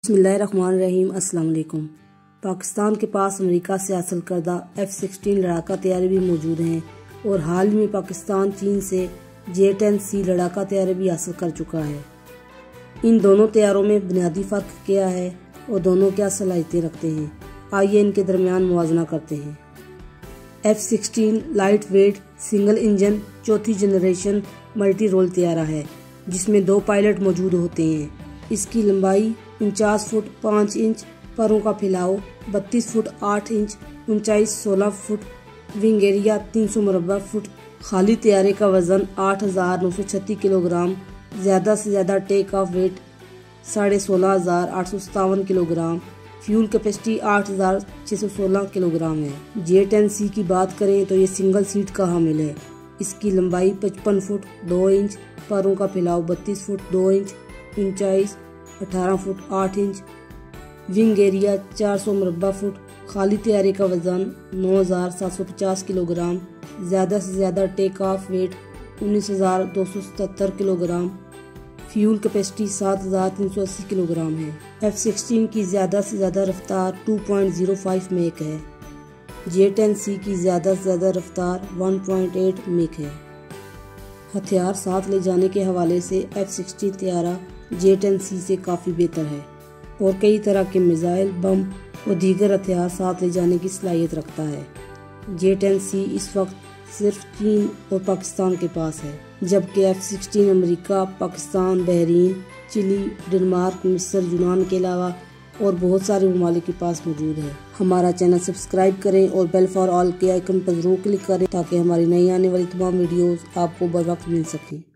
बिस्मिल्लाहिर्रहमानिर्रहीम। अस्सलाम वालेकुम। पाकिस्तान के पास अमेरिका से हासिल करदा F-16 लड़ाका तैयारे भी मौजूद हैं और हाल ही में पाकिस्तान चीन से J-10C लड़ाका तैयारे भी हासिल कर चुका है। इन दोनों तैयारों में बुनियादी फ़र्क क्या है और दोनों क्या सलाहियतें रखते हैं, आइए इनके दरमियान मुआवजा करते हैं। F-16 light weight single engine चौथी जनरेशन मल्टी रोल तैयारा है जिसमें 2 पायलट मौजूद होते हैं। इसकी लंबाई 49 फुट 5 इंच, परों का फैलाव 32 फुट 8 इंच, ऊंचाई 16 फुट, विंग एरिया 300 मुरबा फुट। खाली तैयारे का वजन 8,936 किलोग्राम, ज़्यादा से ज़्यादा take off weight 16,857 kilogram, fuel capacity 8,616 kilogram है। J-10C की बात करें तो ये सिंगल सीट का हामिल है। इसकी लंबाई 55 फुट 2 इंच, परों का फैलाव 32 फुट 2 इंच, ऊंचाई 18 फुट 8 इंच, विंग एरिया 400 मुरबा फुट। खाली तैयारे का वजन 9,750 किलोग्राम, ज़्यादा से ज़्यादा take off weight 19,277 kilogram, fuel capacity 7,380 kilogram है। F-16 की ज़्यादा से ज़्यादा रफ्तार 2.05 मैक है। J-10C की ज़्यादा से ज़्यादा रफ्तार 1.8 मैक है। हथियार साथ ले जाने के हवाले से F-16 तैयारा J-10C से काफ़ी बेहतर है और कई तरह के मिसाइल, बम और दीगर हथियार साथ ले जाने की सलाहियत रखता है। J-10C इस वक्त सिर्फ चीन और पाकिस्तान के पास है, जबकि F-16 America, Pakistan, Bahrain, Chile, Denmark, मिस्र, यूनान के अलावा और बहुत सारे ममालिक के पास मौजूद है। हमारा चैनल सब्सक्राइब करें और बेल फॉर ऑल के आइकन पर जरूर क्लिक करें ताकि हमारी नई आने वाली तमाम वीडियोस आपको बर वक्त मिल सकें।